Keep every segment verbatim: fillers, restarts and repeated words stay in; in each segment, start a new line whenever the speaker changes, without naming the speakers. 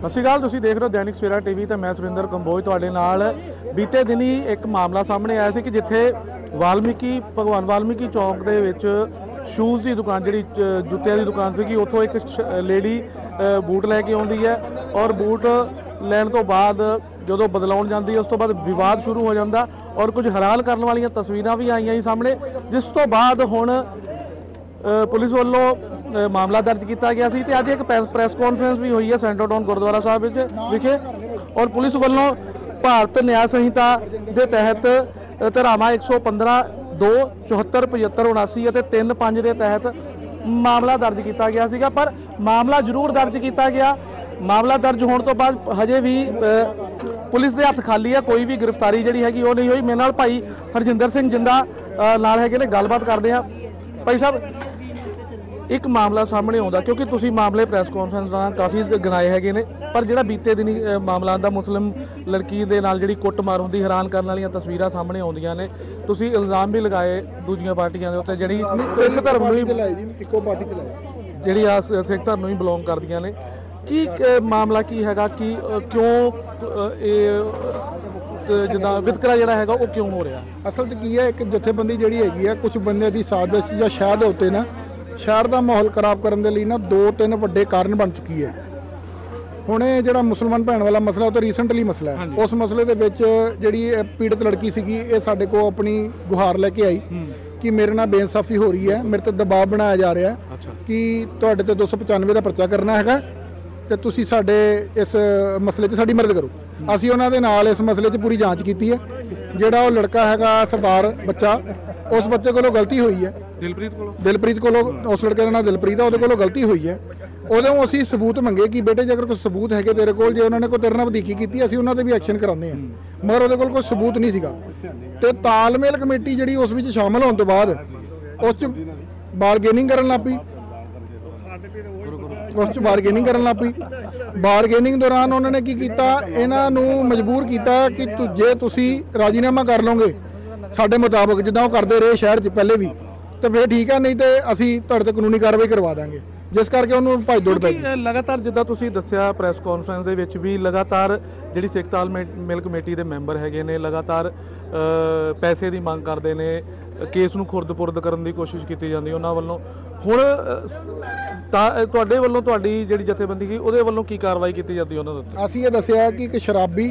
ਸਤਿ ਸ਼੍ਰੀ ਅਕਾਲ। ਤੁਸੀਂ ਦੇਖ ਰਹੇ ਹੋ दैनिक सवेरा टीवी ਤੇ मैं सुरिंदर कंबोज ਤੁਹਾਡੇ ਨਾਲ। ਬੀਤੇ ਦਿਨੀ ਇੱਕ ਮਾਮਲਾ ਸਾਹਮਣੇ ਆਇਆ ਸੀ ਕਿ ਜਿੱਥੇ ਵਾਲਮੀਕੀ ਭਗਵਾਨ ਵਾਲਮੀਕੀ ਚੌਂਕ ਦੇ ਵਿੱਚ ਸ਼ੂਜ਼ ਦੀ ਦੁਕਾਨ ਜਿਹੜੀ ਜੁੱਤਿਆਂ ਦੀ ਦੁਕਾਨ ਸੀਗੀ ਉੱਥੋਂ ਇੱਕ ਲੇਡੀ ਬੂਟ ਲੈ ਕੇ ਆਉਂਦੀ ਹੈ ਔਰ ਬੂਟ ਲੈਣ ਤੋਂ ਬਾਅਦ ਜਦੋਂ ਬਦਲਾਉਣ ਜਾਂਦੀ ਹੈ ਉਸ ਤੋਂ ਬਾਅਦ ਵਿਵਾਦ ਸ਼ੁਰੂ ਹੋ ਜਾਂਦਾ ਔਰ ਕੁਝ ਹੈਰਾਨ ਕਰਨ ਵਾਲੀਆਂ ਤਸਵੀਰਾਂ ਵੀ ਆਈਆਂ ਸੀ ਸਾਹਮਣੇ, ਜਿਸ ਤੋਂ ਬਾਅਦ ਹੁਣ पुलिस वालों मामला दर्ज किया गया सी। अज एक प्रैस कॉन्फ्रेंस भी हुई है सेंटर टाउन गुरुद्वारा साहब विखे और पुलिस वालों भारत न्याय संहिता के तहत धारावां एक सौ पंद्रह दो चौहत्तर पचहत्तर उनासी और तीन पाँच के तहत मामला दर्ज किया गया सीगा। पर मामला जरूर दर्ज किया गया। मामला दर्ज होने तो बाद हजे भी पुलिस के हथ खाली है, कोई भी गिरफ्तारी जी हैगी वो नहीं हुई। मेरे नाल भाई हरजिंदर सिंह जिंदा नाल हैगे ने, गलबात करते हैं। भाई साहब, एक मामला सामने आता क्योंकि तुसी मामले प्रैस कॉन्फ्रेंस काफ़ी गिनाए हैगे ने, पर जिहड़ा बीते दिन मामला आंदा मुस्लिम लड़की दे नाल जिहड़ी कुੱਟਮਾਰ ਹੁੰਦੀ हैरान करने वाली तस्वीरां सामने आउंदियां ने। तुसी इल्जाम भी लगाए दूजियां पार्टियां दे उत्ते जिहड़ी सिख धर्म नूं इक्को पार्टी ते लाए जिहड़ी आ सिख धर्म नूं ही बिलोंग करदियां ने। की मामला की हैगा कि क्यों ये जिद्दां वितकरा जिहड़ा हैगा वो क्यों हो रहा?
असल च की है, एक जथेबंदी जिहड़ी हैगी है कुछ बंदे दी साजिश या शायद होते ना शहर का माहौल खराब करने के लिए ना दो तीन वड्डे कारण बन चुकी है। हुण ये जिहड़ा मुसलमान भैन वाला मसला वो तो रीसेंटली मसला है। उस मसले दे विच जिहड़ी पीड़ित लड़की सीगी ये साडे को अपनी गुहार लैके आई कि मेरे नाल बेइंसाफी हो रही है, मेरे ते दबाव बनाया जा रहा है कि तुहाडे ते दो सौ पचानवे का परचा करना हैगा ते तुसीं साडे इस मसले 'च साडी मदद करो। असीं उन्हां दे नाल इस मसले 'च पूरी जांच कीती है। जिहड़ा वो लड़का हैगा सरदार बच्चा, उस बच्चे कोलों गलती हुई है,
दिलप्रीत कोलों
दिलप्रीत कोलों उस लड़के का नाम दिलप्रीत है, उहदे कोलों गलती हुई है। उदों असीं सबूत मंगे कि बेटे जे अगर कोई सबूत है तेरे कोल, जे उन्होंने कोई तेरे नाल वधीकी कीती असीं उन्हां ते भी एक्शन कराउने हैं, मगर उहदे कोल कोई सबूत नहीं सीगा। ते तालमेल कमेटी जिहड़ी उस विच शामिल होने तो बाद उस च बारगेनिंग करन लग पई उस च बारगेनिंग करन लग पई बारगेनिंग दौरान उन्होंने की कीता, इन्हां नूं मजबूर कीता कि जे तुसीं राजीनामा कर लोगे साडे मुताबिक जिद्दां वो करदे रहे शहर च पहले भी, तो फिर ठीक है, नहीं तो असीं तुहाडे ते कानूनी कार्रवाई करवा देंगे। जिस करके उन्होंने भज दौड़ पै गई।
लगातार जिद्दां तुसीं दस्सिया प्रैस कॉन्फ्रेंस दे विच भी लगातार जिहड़ी सिख तालमेल कमेटी दे मैंबर हैगे ने लगातार पैसे की मंग करते हैं, केस नूं खुरद-पुरद करन दी कोशिश की जाती उन्हां वल्लों। हुण तुहाडे वल्लों तुहाडी जिहड़ी जथेबंदी की उहदे वल्लों की कार्रवाई की जाती उन्हां दे उत्ते?
असीं ये दस्सिया कि एक शराबी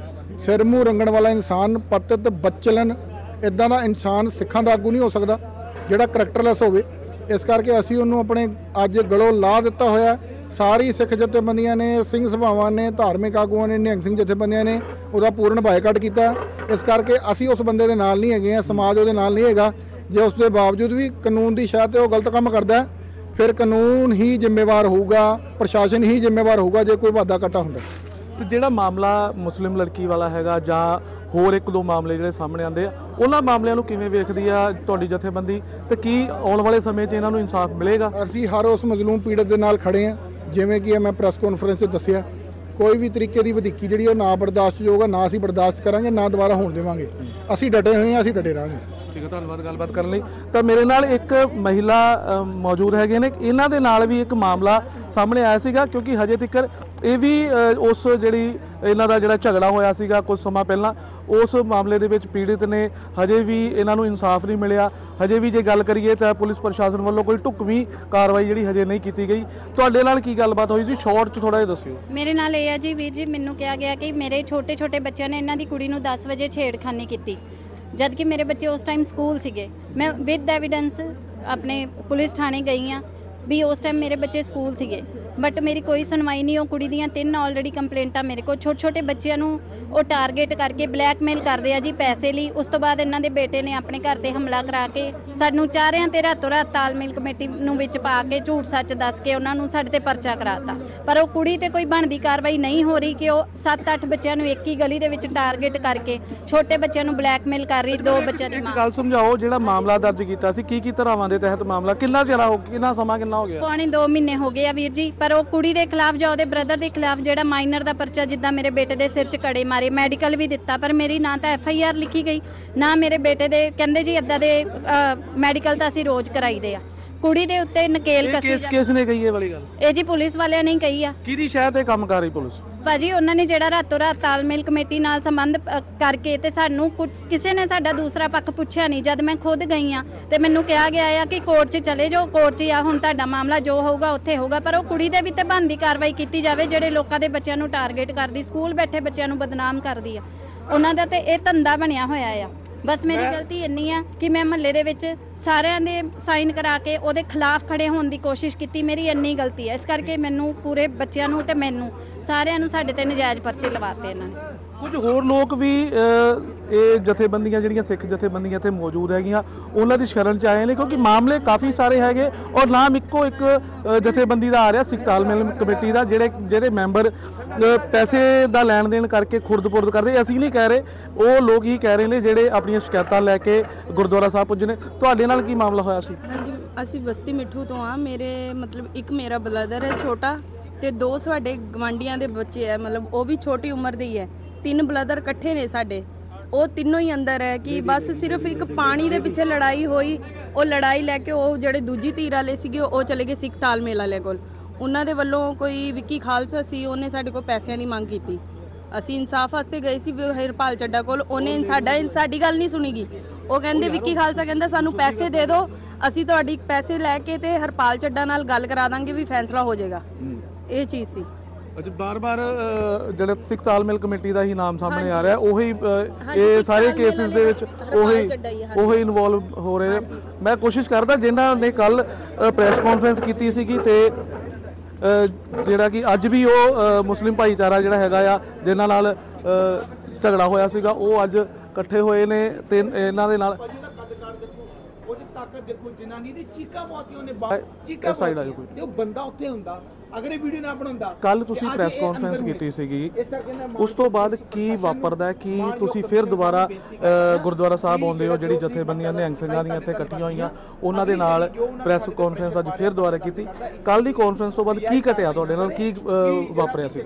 सिर मूँह रंगण वाला इंसान, पतित बदचलन इदां दा इंसान सिखां दा आगू नहीं हो सकदा जिहड़ा करैक्टरलैस होवे। इस करके असीं उहनूं अपने अज गलों ला दिता होया। सारी सिख जथेबंदियां ने, सिंह सभावां ने, धार्मिक आगूआं ने, निहंग सिंह जथेबंदियां ने उहदा पूर्ण बायकाट कीता। इस करके असीं उस बंदे दे नाल नहीं हैगे, समाज उहदे नाल नहीं हैगा। जे उस दे बावजूद भी कानून की शाह ते वो गलत काम करदा है, फिर कानून ही जिम्मेवार होऊगा, प्रशासन ही जिम्मेवार होऊगा जे कोई वाधा घाटा हुंदा।
तो जिहड़ा मामला मुस्लिम लड़की वाला हैगा जां होर एक दो मामले जिहड़े सामने आंदे आ उन्हां मामलिਆਂ ਨੂੰ ਕਿਵੇਂ ਵੇਖਦੀ ਆ ਤੁਹਾਡੀ ਜਥੇਬੰਦੀ ਤੇ ਕੀ ਆਉਣ ਵਾਲੇ ਸਮੇਂ 'ਚ ਇਹਨਾਂ ਨੂੰ ਇਨਸਾਫ ਮਿਲੇਗਾ?
ਅਸੀਂ ਹਰ ਉਸ ਮਜ਼ਲੂਮ ਪੀੜਤ ਦੇ ਨਾਲ ਖੜੇ ਆ। ਜਿਵੇਂ ਕਿ ਮੈਂ ਪ੍ਰੈਸ ਕਾਨਫਰੰਸ 'ਚ ਦੱਸਿਆ, ਕੋਈ ਵੀ ਤਰੀਕੇ ਦੀ ਵਧੀਕੀ ਜਿਹੜੀ ਉਹ ਨਾ ਬਰਦਾਸ਼ਤਯੋਗ ਆ, ਨਾ ਅਸੀਂ ਬਰਦਾਸ਼ਤ ਕਰਾਂਗੇ, ਨਾ ਦੁਬਾਰਾ ਹੋਣ ਦੇਵਾਂਗੇ। ਅਸੀਂ ਡਟੇ ਹੋਏ ਆ, ਅਸੀਂ ਡਟੇ ਰਹਾਂਗੇ। ठीक है, धन्यवाद गलबात करने लई।
तो मेरे नाल एक महिला मौजूद हैगे ने, इन्हां दे नाल भी एक मामला सामने आया सीगा क्योंकि हजे तक ये भी उस जिहड़ी इन्हां दा जिहड़ा झगड़ा होया सीगा कुछ समा पहलां उस मामले दे विच पीड़ित ने हजे भी इन्हां नूं इंसाफ नहीं मिलिया। हजे भी जे गल करिए तो पुलिस प्रशासन वालों कोई ढुकवीं कार्रवाई जिहड़ी हजे नहीं की गई। तुहाडे नाल की गलबात होई सी? शॉर्ट च थोड़ा जिहा दस्सिओ।
मेरे नाल ये है जी वीर जी, मैनूं कहा गया कि मेरे छोटे छोटे बच्चों ने इन्हां दी कुड़ी नूं दस बजे छेड़खानी की, जद कि मेरे बच्चे उस टाइम स्कूल सीगे। मैं विद एविडेंस अपने पुलिस थाने गई हाँ भी उस टाइम मेरे बच्चे स्कूल सीगे, बट मेरी कोई सुनवाई नहीं। वो कुड़ी दियां तीन ऑलरेडी कंप्लेंटा मेरे को छोटे छोटे बच्चों को टारगेट करके ब्लैकमेल करते हैं जी पैसे ली। उस तो बाद इन्हों के बेटे ने अपने घर से हमला करा के सानू चारियां ते रातों रात तालमेल कमेटी नूं विच पा के झूठ सच दस के उन्होंने साडे ते परचा कराता। पर वो कुड़ी ते कोई बनदी कार्रवाई नहीं हो रही कि वो सत्त अठ बच्चों नूं एक ही गली दे विच टारगेट करके छोटे बच्चों नूं ब्लैकमेल कर रही। दो बच्चों की मां
गल समझाओ, जिहड़ा मामला दर्ज कीता सी की की धरावां दे तहत मामला किन्ना चिर हो किन्ना समा किन्ना हो गया?
पौने दो महीने हो गए आ वीर जी। पर वो कुड़ी दे खिलाफ जां उहदे ब्रदर दे खिलाफ जिहड़ा माइनर दा परचा जिद्दां मेरे बेटे दे सिर च कड़े मारे, मैडिकल भी दिता, पर मेरी ना तो एफ आई आर लिखी गई ना मेरे बेटे दे कहंदे जी इदां दे मैडिकल तो असीं रोज़ कराई दे आ। ਕੁੜੀ ਦੇ ਉੱਤੇ ਨਕੇਲ
ਇਹ
ਕੱਸੀ
ਕਿਸ
ਜਾ-
ਕਿਸ ਨੇ ਕਹੀ ਇਹ ਵਾਲੀ ਗੱਲ?
ਇਹ ਜੀ ਪੁਲਿਸ ਵਾਲਿਆਂ ਨੇ ਹੀ ਕਹੀ ਆ
ਕਿਹਦੀ ਸ਼ਾਇਦ ਇਹ ਕੰਮ ਕਰ ਰਹੀ ਪੁਲਿਸ?
ਭਾਜੀ ਉਹਨਾਂ ਨੇ ਜਿਹੜਾ ਰਾਤੋਂ ਰਾਤ ਤਾਲਮੇਲ ਕਮੇਟੀ ਨਾਲ ਸੰਬੰਧ ਅ, ਕਰਕੇ ਤੇ ਸਾਨੂੰ ਕੁਝ ਕਿਸੇ ਨੇ ਸਾਡਾ ਦੂਸਰਾ ਪੱਖ ਪੁੱਛਿਆ ਨਹੀਂ। ਜਦ ਮੈਂ ਖੁਦ ਗਈ ਆ ਤੇ ਮੈਨੂੰ ਕਿਹਾ ਗਿਆ ਆ ਕਿ ਕੋਰਟ 'ਚ ਚਲੇ ਜਾਓ, ਕੋਰਟ 'ਚ ਆ ਹੁਣ ਤੁਹਾਡਾ ਮਾਮਲਾ ਜੋ ਹੋਊਗਾ ਉੱਥੇ ਹੋਊਗਾ। ਪਰ ਉਹ ਕੁੜੀ ਦੇ ਵੀ ਤੇ ਬਣਦੀ ਕਾਰਵਾਈ ਕੀਤੀ ਜਾਵੇ ਜਿਹੜੇ ਲੋਕਾਂ ਦੇ ਬੱਚਿਆਂ ਨੂੰ ਟਾਰਗੇਟ ਕਰਦੀ, ਸਕੂਲ ਬੈਠੇ ਬੱਚਿਆਂ ਨੂੰ ਬਦਨਾਮ ਕਰਦੀ ਆ। ਉਹਨਾਂ ਦਾ ਤੇ ਇਹ ਧੰਦਾ ਬਣਿਆ ਹੋਇਆ ਆ। ਬਸ ਮੇਰੀ ਗਲਤੀ ਇੰਨੀ ਆ ਕਿ ਮੈਂ ਮਹੱਲੇ ਦੇ ਵਿੱਚ ਸਾਰਿਆਂ ਦੇ ਸਾਈਨ ਕਰਾ ਕੇ ਉਹਦੇ ਖਿਲਾਫ ਖੜੇ ਹੋਣ ਦੀ ਕੋਸ਼ਿਸ਼ ਕੀਤੀ। ਮੇਰੀ ਇੰਨੀ ਗਲਤੀ ਹੈ, ਇਸ ਕਰਕੇ ਮੈਨੂੰ ਪੂਰੇ ਬੱਚਿਆਂ ਨੂੰ ਤੇ ਮੈਨੂੰ ਸਾਰਿਆਂ ਨੂੰ ਸਾਡੇ ਤੇ ਨਜਾਇਜ਼ ਪਰਚੇ ਲਵਾਤੇ ਇਹਨਾਂ ਨੇ।
ਕੁਝ ਹੋਰ ਲੋਕ ਵੀ ਅ, ਇਹ ਜਥੇਬੰਦੀਆਂ ਜਿਹੜੀਆਂ ਸਿੱਖ ਜਥੇਬੰਦੀਆਂ ਇੱਥੇ ਮੌਜੂਦ ਹੈਗੀਆਂ ਉਹਨਾਂ ਦੀ ਸ਼ਰਨ 'ਚ ਆਏ ਨੇ, ਕਿਉਂਕਿ ਮਾਮਲੇ ਕਾਫੀ ਸਾਰੇ ਹੈਗੇ ਔਰ ਨਾਮ ਇੱਕੋ ਇੱਕ ਅ, ਜਥੇਬੰਦੀ ਦਾ ਆ ਰਿਹਾ, ਸਿੱਖ ਤਾਲਮੇਲ ਕਮੇਟੀ ਦਾ, ਜਿਹੜੇ ਜਿਹੜੇ ਮੈਂਬਰ ਅ, ਪੈਸੇ ਦਾ ਲੈਣ ਦੇਣ ਕਰਕੇ ਖੁਰਦ-ਪੁਰਦ ਕਰਦੇ। ਅਸੀਂ ਨਹੀਂ ਕਹਿ ਰਹੇ, ਉਹ ਲੋਕ ਹੀ ਕਹਿ ਰਹੇ ਨੇ ਜਿਹੜੇ ਆਪਣੀਆਂ ਸ਼ਿਕਾਇਤਾਂ ਲੈ ਕੇ ਗੁਰਦੁਆਰਾ ਸਾਹਿਬ ਪੁੱਜੇ ਨੇ। ਤੁਹਾਡੇ ਨਾਲ ਕੀ ਮਾਮਲਾ ਹੋਇਆ ਸੀ?
ਹਾਂਜੀ, ਅਸੀਂ ਬਸਤੀ ਮਿੱਠੂ ਤੋਂ ਆ। ਮੇਰੇ ਮਤਲਬ ਇੱਕ ਮੇਰਾ ਬਲਦਰ ਹੈ ਛੋਟਾ ਤੇ ਦੋ ਸਾਡੇ ਗਵਾਂਡੀਆਂ ਦੇ ਬੱਚੇ ਹੈ, ਮਤਲਬ ਉਹ ਵੀ ਛੋਟੀ ਉਮਰ ਦੇ ਹੀ ਹੈ। ਤਿੰਨ ਬਲਦਰ ਇਕੱਠੇ ਨੇ ਸਾਡੇ, ਉਹ ਤਿੰਨੋਂ ਹੀ ਅੰਦਰ ਹੈ ਕਿ ਬਸ ਸਿਰਫ ਇੱਕ ਪਾਣੀ ਦੇ ਪਿੱਛੇ ਲੜਾਈ ਹੋਈ। ਉਹ ਲੜਾਈ ਲੈ ਕੇ ਉਹ ਜਿਹੜੇ ਦੂਜੀ ਧਿਰ ਵਾਲੇ ਸੀਗੇ ਉਹ ਚਲੇ ਗਏ ਸਿੱਖ ਤਾਲਮੇਲ ਵਾਲੇ ਕੋਲ। ਉਹਨਾਂ ਦੇ ਵੱਲੋਂ ਕੋਈ ਵਿੱਕੀ ਖਾਲਸਾ ਸੀ, ਉਹਨੇ ਸਾਡੇ ਕੋਲ ਪੈਸਿਆਂ ਦੀ ਮੰਗ ਕੀਤੀ। ਅਸੀਂ ਇਨਸਾਫ ਵਾਸਤੇ ਗਏ ਸੀ ਹਰਪਾਲ ਚੱਡਾ ਕੋਲ, ਉਹਨੇ ਸਾਡਾ ਸਾਡੀ ਗੱਲ ਨਹੀਂ ਸੁਣੀਗੀ। ਉਹ ਕਹਿੰਦੇ ਵਿੱਕੀ ਖਾਲਸਾ ਕਹਿੰਦਾ ਸਾਨੂੰ ਪੈਸੇ ਦੇ ਦਿਓ, ਅਸੀਂ ਤੁਹਾਡੀ ਪੈਸੇ ਲੈ ਕੇ ਤੇ ਹਰਪਾਲ ਚੱਡਾ ਨਾਲ ਗੱਲ ਕਰਾ ਦਾਂਗੇ ਵੀ ਫੈਸਲਾ ਹੋ ਜਾਏਗਾ। ਇਹ ਚੀਜ਼ ਸੀ।
ਅੱਛਾ, ਬਾਰ-ਬਾਰ ਜਿਹੜਾ ਸਿੱਖ ਤਾਲਮੇਲ ਕਮੇਟੀ ਦਾ ਹੀ ਨਾਮ ਸਾਹਮਣੇ ਆ ਰਿਹਾ, ਉਹੀ ਅ, ਇਹ ਸਾਰੇ ਕੇਸਿਸ ਦੇ ਵਿੱਚ ਉਹੀ ਉਹੀ ਇਨਵੋਲਵ ਹੋ ਰਹੇ ਨੇ। ਮੈਂ ਕੋਸ਼ਿਸ਼ ਕਰਦਾ, ਜਿਨ੍ਹਾਂ ਨੇ ਕੱਲ ਪ੍ਰੈਸ ਕਾਨਫਰੰਸ ਕੀਤੀ ਸੀਗੀ ਤੇ ਅ, ਜਿਹੜਾ ਕਿ ਅੱਜ ਵੀ ਉਹ ਅ, ਮੁਸਲਿਮ ਭਾਈਚਾਰਾ ਜਿਹੜਾ ਹੈਗਾ ਆ ਜਿਨ੍ਹਾਂ ਨਾਲ ਅ, ਝਗੜਾ ਹੋਇਆ ਸੀਗਾ, ਉਹ ਅੱਜ ਇਕੱਠੇ ਹੋਏ ਨੇ ਤੇ ਇਹਨਾਂ ਦੇ ਨਾਲ
ਉਹਦੀ ਤਾਕਤ ਦੇਖੋ, ਜਨਾਨੀ ਦੀ ਚੀਕਾਂ ਬਹੁਤ ਹੀ ਉਹਨੇ
ਇਹ
ਚੀਕਾਂ
side ਆ ਜਾਓ ਕੋਈ।
ਤੇ ਉਹ ਬੰਦਾ ਉੱਥੇ ਹੁੰਦਾ, ਅਗਰ ਇਹ ਵੀਡੀਓ ਨਾ ਬਣਾਉਂਦਾ।
ਕੱਲ ਤੁਸੀਂ
ਤੇ ਅੱਜ
ਪ੍ਰੈਸ
ਇਹ
ਕਾਨਫਰੰਸ
ਅੰਦਰ
ਕੀਤੀ ਸੀਗੀ,
ਇਸ ਕਰਕੇ ਮੈਂ
ਉਸ ਤੋਂ ਬਾਅਦ ਕੀ ਵਾਪਰਦਾ ਹੈ? ਕੀ ਤੁਸੀਂ ਫਿਰ ਦੁਬਾਰਾ ਅ, ਗੁਰਦੁਆਰਾ ਸਾਹਿਬ ਆਉਂਦੇ ਹੋ? ਜਿਹੜੀ ਜਥੇਬੰਦੀਆਂ ਨਿਹੰਗ ਸਿੰਘਾਂ ਦੀਆਂ ਇੱਥੇ ਇਕੱਠੀਆਂ ਹੋਈਆਂ ਉਹਨਾਂ ਦੇ ਨਾਲ ਪ੍ਰੈਸ ਕਾਨਫਰੰਸ ਅੱਜ ਫਿਰ ਦੁਬਾਰਾ ਕੀਤੀ। ਕੱਲ ਦੀ ਕਾਨਫਰੰਸ ਤੋਂ ਬਾਅਦ ਕੀ ਘਟਿਆ ਤੁਹਾਡੇ ਨਾਲ, ਕੀ ਅ, ਵਾਪਰਿਆ ਸੀਗਾ?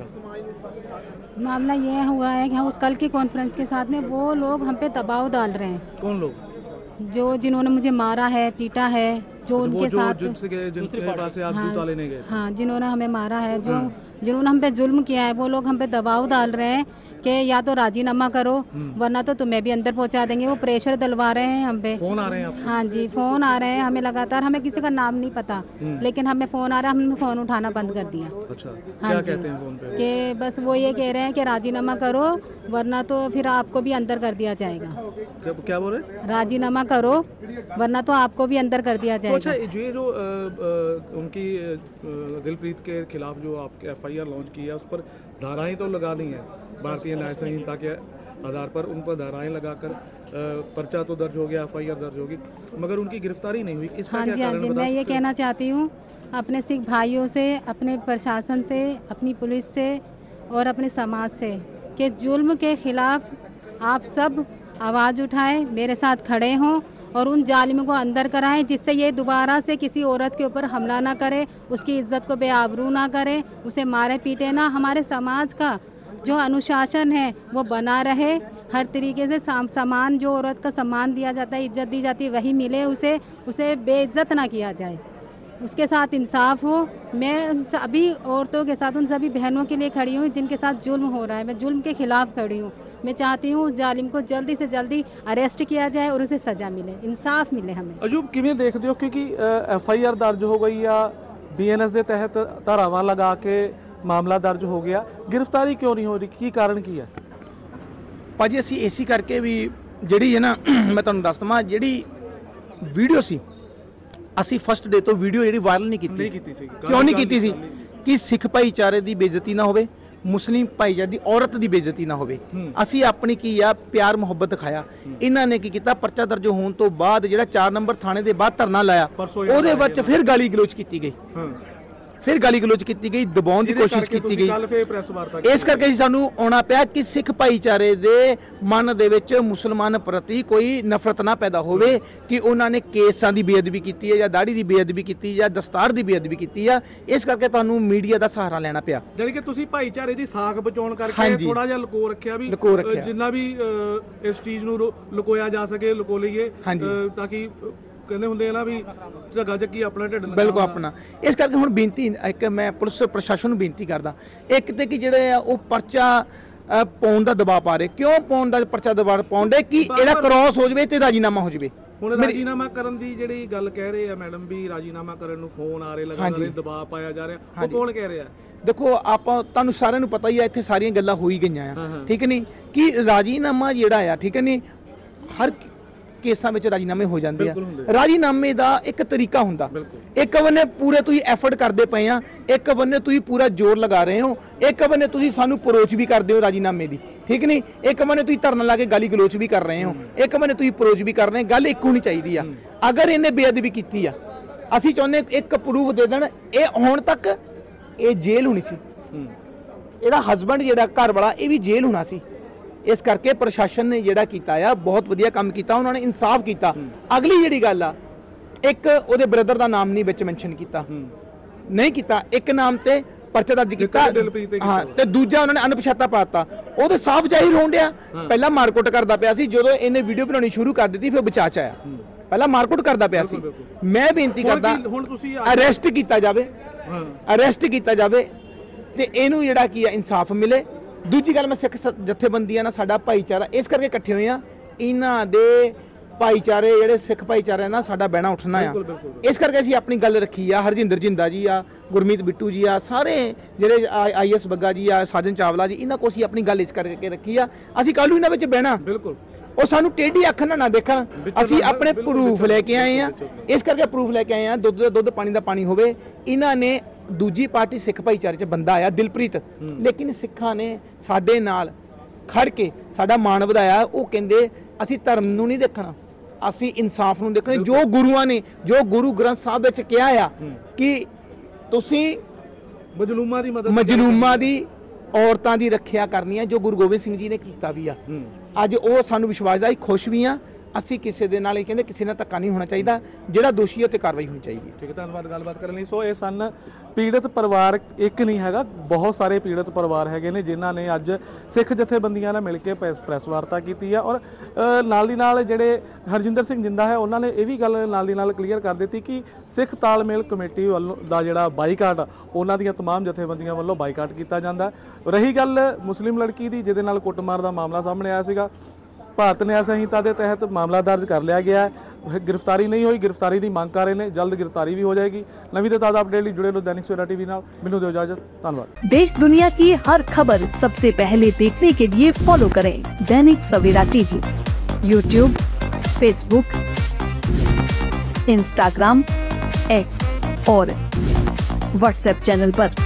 मामला ये हुआ है कि हम कल की कॉन्फ्रेंस के साथ में वो लोग हम पे दबाव डाल रहे हैं,
कौन लोग?
जो जिन्होंने मुझे मारा है, पीटा है, जो
वो
उनके
जो
साथ
जिनसे गए, जिनके पास से आप
हाँ,
जूता लेने गए थे?
हाँ, जिन्होंने हमें मारा है, जो जिन्होंने हम पे जुल्म किया है, वो लोग हम पे दबाव डाल रहे हैं कि या तो राजीनामा करो वरना तो तुम्हें भी अंदर पहुंचा देंगे। वो प्रेशर डलवा रहे हैं हम पे।
फोन आ रहे हैं आपको?
हाँ जी, फोन आ रहे हैं हमें लगातार। हमें किसी का नाम नहीं पता, लेकिन हमें फोन आ रहा है, हमने फोन उठाना बंद कर दिया।
अच्छा,
हाँ
क्या
जी,
कहते हैं फोन पे?
कि बस वो ये कह रहे हैं कि राजीनामा करो वरना तो फिर आपको भी अंदर कर दिया जाएगा।
क्या, क्या बोल रहे?
राजीनामा करो वरना तो आपको भी अंदर कर दिया
तो
जाएगा।
अच्छा, ये जो अ, अ, उनकी अ, दिलप्रीत के खिलाफ जो आपके एफ आई आर लॉन्च की है, उस पर धाराएं तो लगा दी हैं भारतीय न्याय संहिता के आधार पर, उन पर धाराएं लगाकर अ, पर्चा तो दर्ज हो गया, एफ आई आर दर्ज होगी, मगर उनकी गिरफ्तारी नहीं हुई। इसका
हाँ
क्या
जी, हाँ
कारण
जी,
बता
मैं ये
सकते हो?
कहना चाहती हूँ अपने सिख भाइयों से, अपने प्रशासन से, अपनी पुलिस से और अपने समाज से कि जुल्म के खिलाफ आप सब आवाज़ उठाएं, मेरे साथ खड़े हों और उन जालिमों को अंदर कराएं, जिससे ये दोबारा से किसी औरत के ऊपर हमला ना करे, उसकी इज्जत को बेआबरू ना करे, उसे मारे पीटे ना। हमारे समाज का जो अनुशासन है वो बना रहे, हर तरीके से समान जो औरत का सम्मान दिया जाता है, इज्जत दी जाती है, वही मिले उसे, उसे बेइज्जत ना किया जाए, उसके साथ इंसाफ हो। मैं उन सभी औरतों के साथ, उन सभी बहनों के लिए खड़ी हूँ जिनके साथ जुल्म हो रहा है। मैं जुल्म के खिलाफ खड़ी हूँ। मैं चाहती हूँ उस जालिम को जल्दी से जल्दी अरेस्ट किया जाए और उसे सज़ा मिले, इंसाफ मिले हमें।
अजूब किवें देखते हो, क्योंकि एफ आई आर दर्ज हो गई या बी एन एस के तहत धारावां लगा के मामला दर्ज हो गया, गिरफ्तारी क्यों नहीं हो रही? की कारण की है?
ਭਾਜੀ ਅਸੀਂ ਏਸੀ ਕਰਕੇ ਵੀ ਜਿਹੜੀ ਹੈ ਨਾ ਮੈਂ ਤੁਹਾਨੂੰ ਦੱਸ ਦਵਾਂ, ਜਿਹੜੀ ਵੀਡੀਓ ਸੀ ਅਸੀਂ ਫਸਟ ਡੇ ਤੋਂ ਵੀਡੀਓ ਜਿਹੜੀ ਵਾਇਰਲ ਨਹੀਂ ਕੀਤੀ।
ਨਹੀਂ ਕੀਤੀ ਸੀ।
ਕਿਉਂ ਨਹੀਂ ਕੀਤੀ ਸੀ? ਕਿ ਸਿੱਖ ਭਾਈਚਾਰੇ ਦੀ ਬੇਇੱਜ਼ਤੀ ਨਾ ਹੋਵੇ, ਮੁਸਲਿਮ ਭਾਈਚਾਰੇ ਦੀ ਔਰਤ ਦੀ ਬੇਇੱਜ਼ਤੀ ਨਾ ਹੋਵੇ। ਅਸੀਂ ਆਪਣੀ ਕੀ ਆ ਪਿਆਰ ਮੁਹੱਬਤ ਦਿਖਾਇਆ। ਇਹਨਾਂ ਨੇ ਕੀ ਕੀਤਾ, ਪਰਚਾ ਦਰਜ ਹੋਣ ਤੋਂ ਬਾਅਦ ਜਿਹੜਾ ਚਾਰ ਨੰਬਰ ਥਾਣੇ ਦੇ ਬਾਹਰ ਧਰਨਾ ਲਾਇਆ, ਉਹਦੇ ਵਿੱਚ ਫਿਰ ਗਾਲੀ ਗਲੋਚ ਕੀਤੀ ਗਈ, ਫਿਰ ਗਾਲੀ ਗਲੋਚ ਕੀਤੀ ਗਈ, ਦਬਾਉਣ ਦੀ ਕੋਸ਼ਿਸ਼ ਕੀਤੀ ਗਈ। ਇਸ ਕਰਕੇ ਸਾਨੂੰ ਆਉਣਾ ਪਿਆ ਕਿ ਸਿੱਖ ਭਾਈਚਾਰੇ ਦੇ ਮਨ ਦੇ ਵਿੱਚ ਮੁਸਲਮਾਨ ਪ੍ਰਤੀ ਕੋਈ ਨਫ਼ਰਤ ਨਾ ਪੈਦਾ ਹੋਵੇ ਕਿ ਉਹਨਾਂ ਨੇ ਕੇਸਾਂ ਦੀ ਬੇਅਦਬੀ ਕੀਤੀ ਹੈ ਜਾਂ ਦਾੜੀ ਦੀ ਬੇਅਦਬੀ ਕੀਤੀ ਜਾਂ ਦਸਤਾਰ ਦੀ ਬੇਅਦਬੀ ਕੀਤੀ ਆ। ਇਸ ਕਰਕੇ ਤੁਹਾਨੂੰ ਮੀਡੀਆ ਦਾ ਸਹਾਰਾ ਲੈਣਾ ਪਿਆ।
ਜਾਨੀ ਕਿ ਤੁਸੀਂ ਭਾਈਚਾਰੇ ਦੀ ਸਾਖ ਬਚਾਉਣ ਕਰਕੇ ਥੋੜਾ ਜਿਹਾ ਲੁਕੋ ਰੱਖਿਆ, ਵੀ
ਲੁਕੋ ਰੱਖਿਆ।
ਜਿੰਨਾ ਵੀ ਇਸ ਚੀਜ਼ ਨੂੰ ਲੁਕੋਇਆ ਜਾ ਸਕੇ ਲੁਕੋ ਲਈਏ, ਤਾਂ ਕਿ ਕਹਿੰਦੇ ਹੁੰਦੇ ਆ ਨਾ ਵੀ ਝੱਗਾ ਚੱਕੀ ਆਪਣਾ ਢਿੱਡ ਲੱਗਾ
ਬਿਲਕੁਲ
ਹੁੰਦਾ।
ਆਪਣਾ। ਇਸ ਕਰਕੇ ਹੁਣ ਬੇਨਤੀ ਇੱਕ ਮੈਂ ਪੁਲਿਸ ਪ੍ਰਸ਼ਾਸਨ ਨੂੰ ਬੇਨਤੀ ਕਰਦਾ, ਇੱਕ ਤੇ ਕਿ ਜਿਹੜੇ ਆ ਉਹ ਪਰਚਾ ਅ, ਪਾਉਣ ਦਾ ਦਬਾਅ ਪਾ ਰਹੇ। ਕਿਉਂ ਪਾਉਣ ਦਾ ਪਰਚਾ ਦਬਾਅ ਪਾਉਣ ਦੇ ਕਿ ਇਹਦਾ ਕ੍ਰਾਸ ਹੋ ਜਾਵੇ ਤੇ ਰਾਜੀਨਾਮਾ ਹੋ ਜਾਵੇ।
ਹੁਣ ਰਾਜੀਨਾਮਾ ਕਰਨ ਦੀ ਜਿਹੜੀ ਗੱਲ ਕਹਿ ਰਹੇ ਆ ਮੈਡਮ ਵੀ ਰਾਜੀਨਾਮਾ ਕਰਨ ਨੂੰ ਫੋਨ ਆ ਰਹੇ ਲਗਾਤਾਰ ਦਬਾਅ ਪਾਇਆ ਜਾ ਰਿਹਾ, ਉਹ ਕੌਣ ਕਹਿ ਰਿਹਾ?
ਦੇਖੋ ਆਪਾਂ ਤੁਹਾਨੂੰ ਸਾਰਿਆਂ ਨੂੰ ਪਤਾ ਹੀ ਆ ਇੱਥੇ ਸਾਰੀਆਂ ਗੱਲਾਂ ਹੋ ਹੀ ਗਈਆਂ ਆ, ਠੀਕ ਨਹੀਂ ਕਿ ਰਾਜੀਨਾਮਾ ਜਿਹੜਾ ਆ, ਠੀਕ ਨਹੀਂ, ਹਰ ਕੇਸਾਂ ਵਿੱਚ ਰਾਜੀਨਾਮੇ ਹੋ ਜਾਂਦੇ ਆ। ਰਾਜੀਨਾਮੇ ਦਾ ਇੱਕ ਤਰੀਕਾ ਹੁੰਦਾ, ਇੱਕ ਬੰਨੇ ਪੂਰੇ ਤੁਸੀਂ ਐਫਰਟ ਕਰਦੇ ਪਏ ਆ, ਇੱਕ ਬੰਨੇ ਤੁਸੀਂ ਪੂਰਾ ਜ਼ੋਰ ਲਗਾ ਰਹੇ ਹੋ, ਇੱਕ ਬੰਨੇ ਤੁਸੀਂ ਸਾਨੂੰ ਅਪਰੋਚ ਵੀ ਕਰਦੇ ਹੋ ਰਾਜੀਨਾਮੇ ਦੀ, ਠੀਕ ਨਹੀਂ, ਇੱਕ ਬੰਨੇ ਤੁਸੀਂ ਧਰਨਾ ਲਾ ਕੇ ਗਾਲੀ ਗਲੋਚ ਵੀ ਕਰ ਰਹੇ ਹੋ, ਇੱਕ ਬੰਨੇ ਤੁਸੀਂ ਅਪਰੋਚ ਵੀ ਕਰ ਰਹੇ ਹੋ। ਗੱਲ ਇੱਕ ਹੋਣੀ ਚਾਹੀਦੀ ਆ। ਅਗਰ ਇਹਨੇ ਬੇਅਦਬੀ ਕੀਤੀ ਆ, ਅਸੀਂ ਚਾਹੁੰਦੇ ਇੱਕ ਪ੍ਰੂਫ ਦੇ ਦੇਣ। ਇਹ ਹੁਣ ਤੱਕ ਇਹ ਜੇਲ੍ਹ ਹੋਣੀ ਸੀ, ਇਹਦਾ ਹਸਬੈਂਡ ਜਿਹੜਾ ਘਰ ਵਾਲਾ ਇਹ ਵੀ ਜੇਲ੍ਹ ਹੋਣਾ ਸੀ। ਇਸ ਕਰਕੇ ਪ੍ਰਸ਼ਾਸਨ ਨੇ ਜਿਹੜਾ ਕੀਤਾ ਆ ਬਹੁਤ ਵਧੀਆ ਕੰਮ ਕੀਤਾ, ਉਹਨਾਂ ਨੇ ਇਨਸਾਫ ਕੀਤਾ। ਅਗਲੀ ਜਿਹੜੀ ਗੱਲ ਆ, ਇੱਕ ਉਹਦੇ ਬ੍ਰਦਰ ਦਾ ਨਾਮ ਨਹੀਂ ਵਿੱਚ ਮੈਂਸ਼ਨ ਕੀਤਾ, ਨਹੀਂ ਕੀਤਾ, ਇੱਕ ਨਾਮ ਤੇ ਪਰਚਾ ਦਰਜ ਕੀਤਾ, ਹਾਂ, ਤੇ ਦੂਜਾ ਉਹਨਾਂ ਨੇ ਅਣਪਛਾਤਾ ਪਾਤਾ। ਉਹ ਤਾਂ ਸਾਫ਼ ਜ਼ਾਹਿਰ ਹੋਣ ਡਿਆ, ਪਹਿਲਾਂ ਮਾਰਕੁੱਟ ਕਰਦਾ ਪਿਆ ਸੀ, ਜਦੋਂ ਇਹਨੇ ਵੀਡੀਓ ਬਣਾਉਣੀ ਸ਼ੁਰੂ ਕਰ ਦਿੱਤੀ ਫਿਰ ਬਚਾ ਚ ਆਇਆ, ਪਹਿਲਾਂ ਮਾਰਕੁੱਟ ਕਰਦਾ ਪਿਆ ਸੀ। ਮੈਂ ਬੇਨਤੀ ਕਰਦਾ
ਹੁਣ ਤੁਸੀਂ
ਅਰੈਸਟ ਕੀਤਾ ਜਾਵੇ, ਅਰੈਸਟ ਕੀਤਾ ਜਾਵੇ ਤੇ ਇਹਨੂੰ ਜਿਹੜਾ ਕੀ ਆ ਇਨਸਾਫ ਮਿਲੇ। ਦੂਜੀ ਗੱਲ, ਮੈਂ ਸਿੱਖ ਜਥੇਬੰਦੀਆਂ ਨਾਲ ਸਾਡਾ ਭਾਈਚਾਰਾ ਇਸ ਕਰਕੇ ਇਕੱਠੇ ਹੋਏ ਆ, ਇਹਨਾਂ ਦੇ ਭਾਈਚਾਰੇ ਜਿਹੜੇ ਸਿੱਖ ਭਾਈਚਾਰੇ ਨਾਲ ਸਾਡਾ ਬਹਿਣਾ ਉੱਠਣਾ ਆ, ਇਸ ਕਰਕੇ ਅਸੀਂ ਆਪਣੀ ਗੱਲ ਰੱਖੀ ਆ। ਹਰਜਿੰਦਰ ਜਿੰਦਾ ਜੀ ਆ, ਗੁਰਮੀਤ ਬਿੱਟੂ ਜੀ ਆ, ਸਾਰੇ ਜਿਹੜੇ ਆਈ ਐਸ ਬੱਗਾ ਜੀ ਆ, ਸਾਜਨ ਚਾਵਲਾ ਜੀ, ਇਹਨਾਂ ਕੋਲ ਅਸੀਂ ਆਪਣੀ ਗੱਲ ਇਸ ਕਰਕੇ ਰੱਖੀ ਆ। ਅਸੀਂ ਕੱਲ੍ਹ ਨੂੰ ਇਹਨਾਂ ਵਿੱਚ ਬਹਿਣਾ, ਬਿਲਕੁਲ ਉਹ ਸਾਨੂੰ ਟੇਢੀ ਅੱਖ ਨਾਲ ਨਾ ਦੇਖਣ। ਅਸੀਂ ਆਪਣੇ ਪ੍ਰੂਫ ਲੈ ਕੇ ਆਏ ਆ, ਇਸ ਕਰਕੇ ਪ੍ਰੂਫ ਲੈ ਕੇ ਆਏ ਆ। ਦੁੱਧ ਦਾ ਦੁੱਧ, ਪਾਣੀ ਦਾ ਪਾਣੀ ਹੋਵੇ। ਇਹਨਾਂ ਨੇ ਦੂਜੀ ਪਾਰਟੀ ਸਿੱਖ ਭਾਈਚਾਰੇ 'ਚ ਬੰਦਾ ਆਇਆ ਦਿਲਪ੍ਰੀਤ, ਲੇਕਿਨ ਸਿੱਖਾਂ ਨੇ ਸਾਡੇ ਨਾਲ ਖੜ ਕੇ ਸਾਡਾ ਮਾਣ ਵਧਾਇਆ। ਉਹ ਕਹਿੰਦੇ ਅਸੀਂ ਧਰਮ ਨੂੰ ਨਹੀਂ ਦੇਖਣਾ, ਅਸੀਂ ਇਨਸਾਫ ਨੂੰ ਦੇਖਣਾ। ਜੋ ਗੁਰੂਆਂ ਨੇ, ਜੋ ਗੁਰੂ ਗ੍ਰੰਥ ਸਾਹਿਬ ਵਿੱਚ ਕਿਹਾ ਆ ਕਿ ਤੁਸੀਂ
ਮਜਲੂਮਾਂ ਦੀ ਮਦਦ,
ਮਜਲੂਮਾਂ ਦੀ, ਔਰਤਾਂ ਦੀ ਰੱਖਿਆ ਕਰਨੀ ਹੈ, ਜੋ ਗੁਰੂ ਗੋਬਿੰਦ ਸਿੰਘ ਜੀ ਨੇ ਕੀਤਾ ਵੀ ਆ। ਅੱਜ ਉਹ ਸਾਨੂੰ ਵਿਸ਼ਵਾਸ ਦਾ, ਖੁਸ਼ ਵੀ ਆ। ਅਸੀਂ ਕਿਸੇ ਦੇ ਨਾਲ ਇਹ ਕਹਿੰਦੇ ਕਿਸੇ ਨਾਲ ਧੱਕਾ ਨਹੀਂ ਹੋਣਾ ਚਾਹੀਦਾ, ਜਿਹੜਾ ਦੋਸ਼ੀ ਹੈ ਉਹ 'ਤੇ ਕਾਰਵਾਈ ਹੋਣੀ ਚਾਹੀਦੀ ਹੈ।
ਠੀਕ ਹੈ, ਧੰਨਵਾਦ ਗੱਲਬਾਤ ਕਰਨ ਲਈ। ਸੋ ਇਹ ਸਨ ਪੀੜਤ ਪਰਿਵਾਰ, ਇੱਕ ਨਹੀਂ ਹੈਗਾ, ਬਹੁਤ ਸਾਰੇ ਪੀੜਤ ਪਰਿਵਾਰ ਹੈਗੇ ਨੇ ਜਿਨ੍ਹਾਂ ਨੇ ਅੱਜ ਸਿੱਖ ਜਥੇਬੰਦੀਆਂ ਨਾਲ ਮਿਲ ਕੇ ਪ੍ਰੈਸ ਵਾਰਤਾ ਕੀਤੀ ਆ। ਔਰ ਨਾਲ ਦੀ ਨਾਲ ਜਿਹੜੇ ਹਰਜਿੰਦਰ ਸਿੰਘ ਜਿੰਦਾ ਹੈ, ਉਹਨਾਂ ਨੇ ਇਹ ਵੀ ਗੱਲ ਨਾਲ ਦੀ ਨਾਲ ਕਲੀਅਰ ਕਰ ਦਿੱਤੀ ਕਿ ਸਿੱਖ ਤਾਲਮੇਲ ਕਮੇਟੀ ਵੱਲੋਂ ਦਾ ਜਿਹੜਾ ਬਾਈਕਾਟ, ਉਹਨਾਂ ਦੀਆਂ ਤਮਾਮ ਜਥੇਬੰਦੀਆਂ ਵੱਲੋਂ ਬਾਈਕਾਟ ਕੀਤਾ ਜਾਂਦਾ। ਰਹੀ ਗੱਲ ਮੁਸਲਿਮ ਲੜਕੀ ਦੀ ਜਿਹਦੇ ਨਾਲ ਕੁੱਟਮਾਰ ਦਾ ਮਾਮਲਾ ਸਾਹਮਣੇ ਆਇਆ ਸੀਗਾ, ਭਾਰਤ ਨਿਆਂ ਸੰਹਿਤਾ ਦੇ ਤਹਿਤ ਮਾਮਲਾ ਦਰਜ ਕਰ ਲਿਆ ਗਿਆ ਹੈ। गिरफ्तारी नहीं हुई, गिरफ्तारी की मांग कर रहे हैं, जल्द गिरफ्तारी भी हो जाएगी। नवी ते ताज़ा अपडेट लिए जुड़े रहो दैनिक सवेरा टीवी नाल। मैनूं दिओ इजाजत, धन्यवाद।
देश दुनिया की हर खबर सबसे पहले देखने के लिए फॉलो करें Dainik Savera TV, YouTube, Facebook, Instagram, X और व्हाट्सएप चैनल पर।